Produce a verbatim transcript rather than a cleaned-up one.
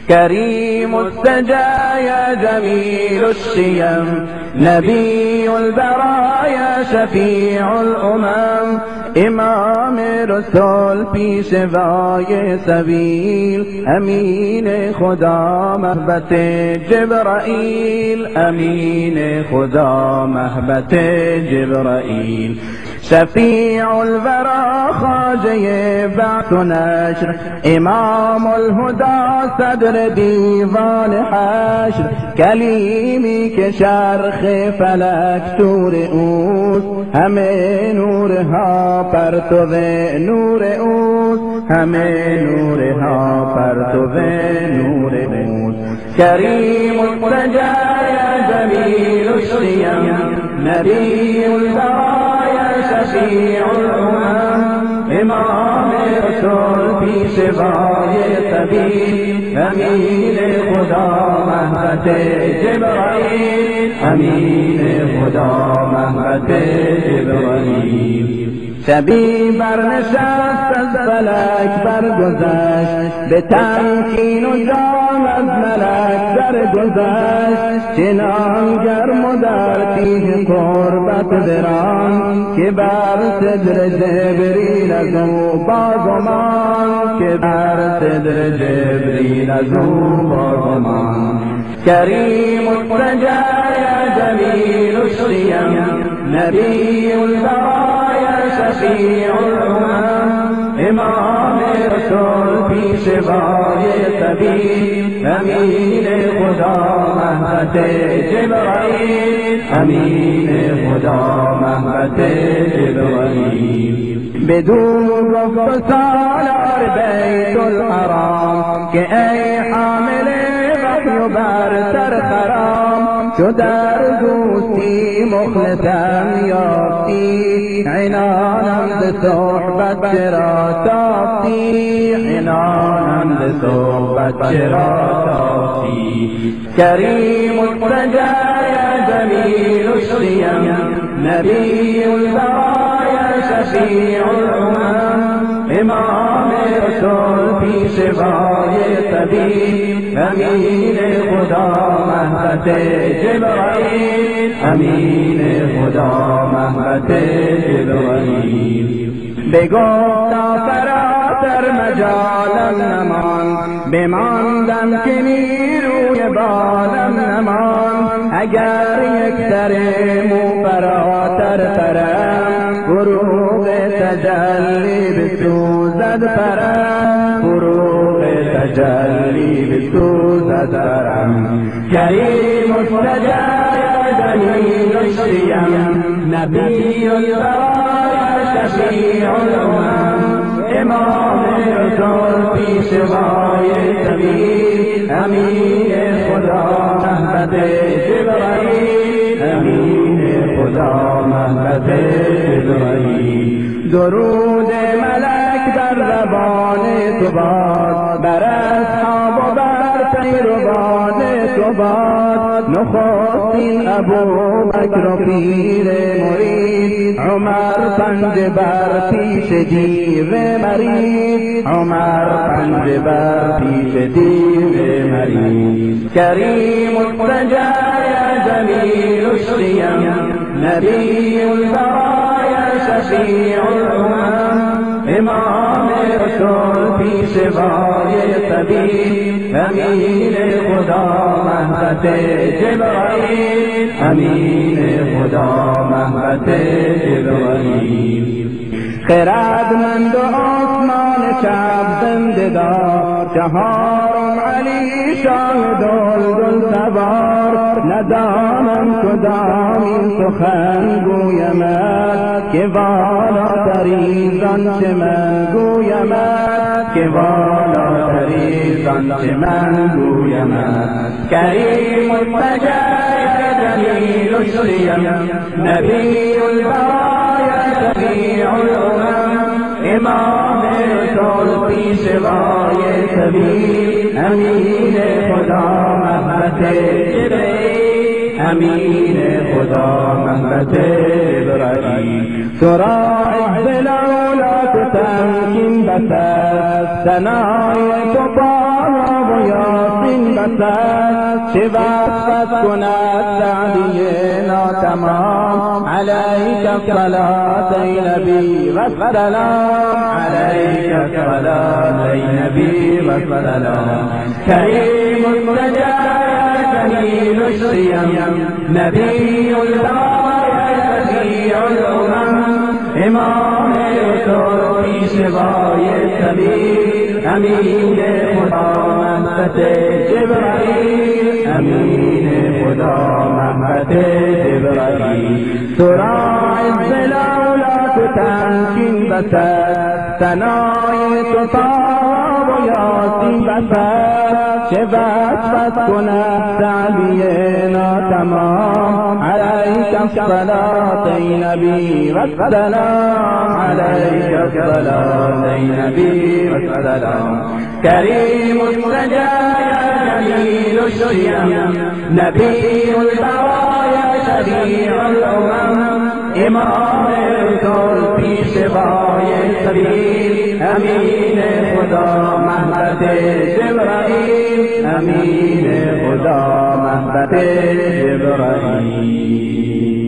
كريم السجايا جميل الشيم نبي البرايا شفيع الأمم امام رسول پیشوای سبیل امین خدا محبت جبرائیل امین خدا محبت جبرائیل شفیع الورا خواجه بعث و نشر امام الهدى صدر دیوان حشر کلیمی که شرخ فلک تور اوست همه نورها پرتو نور اوست همه نورها پرتو نور اوست کریم السجایا جمیل الشیم نبی البرایا شفیع الامم امام رسول پیشوای سبیل امین خدا محبت جبرائیل امین خدا محبت جبرائیل شبی برنشست از فلک برگذشت به تمکین و جام از ملک درگذشت چنان گرم و در تیه قربت دران که بر صدر جبریل از او بازمان که بر صدر جبریل از او بازمان کریم السجایا جمیل الشیم نبی البرایا شفیع الامم امام رسول پیشوای سبیل امین خدا محبت جبرائیل امین خدا محبت جبرائیل بدون گفت سالار بیت الحرام که ای حامل وحی و برتر خرام چو در دوستی مخلصم یافتی عنانم ز صحبت چرا تافتی عنانم ز صحبت چرا تافتی کریم السجایا جمیل الشیم نبی البرایا شفیع الامم امام رسول پیشوای سبیل امین خدا محبت جبرائیل امین خدا محبت جبرائیل بگفتا فراتر مجالم نمان بماندم که نیروی بالم نمان اگر یک سر مو فراتر پرم فروغ تجلی بسوزد پرم فروغ تجلی بسوزد پرم کریم السجایا جمیل الشیم نبی البرایا شفیع الامم امام رسول پیشوای سبیل امین خدا محبت جبرائیل امین خدا محبت جبرائیل درود ملک بر زبان تو باد بر اصحاب و بر پیروان تو باد نخستین ابوبکر و پیر مرید عمر پنجه بر پیش دیو مرید عمر پنجه بر پیش دیو مرید کریم السجایا جمیل الشیم نبی البرایا شفیع الامم امام رسول پیشوای سبیل امین خدا محبت جبرائیل امین خدا محبت جبرائیل خردمند و آسمان شب زنده دار چهارم علی شاه دلدل سوار ندانم کدام این سخن گویمت که والاتری زآنچه من گویمت که والاتری زآنچه من گویمت کریم السجایا جمیل الشیم نبی البرایا شفیع الامم امام رسول پیشوای سبیل امین خدا محبت جبرائیل امین خدا محبت جبرائیل سراع بلولات تمکین بسر سنای تو پاها و یاسی بسد، چه وصفت کند سعدی ناتمام. علیک الصلاة ای نبی و السلام، علیک الصلاة ای نبی و السلام. کریم السجاد جمیل الشیم، نبی البرایا شفیع الامم. امام رسول پیشوای سبیل، امین خدا محبت جبرائیل، امین خدا محبت جبرائیل. تو را عز لولا تو تمکین بسد، ثنای تو طاب و یاسین بسد. چه وصفت کند سعدی ناتمام. علیک الصلاة ای نبی و السلام، علیک الصلاة ای نبی و السلام. کریم السجایا جمیل الشیم، نبی البرایا شفیع الامم. امام رسول پیشوای سبیل، امین خدا محبت جبرائیل، امین خدا محبت جبرائیل.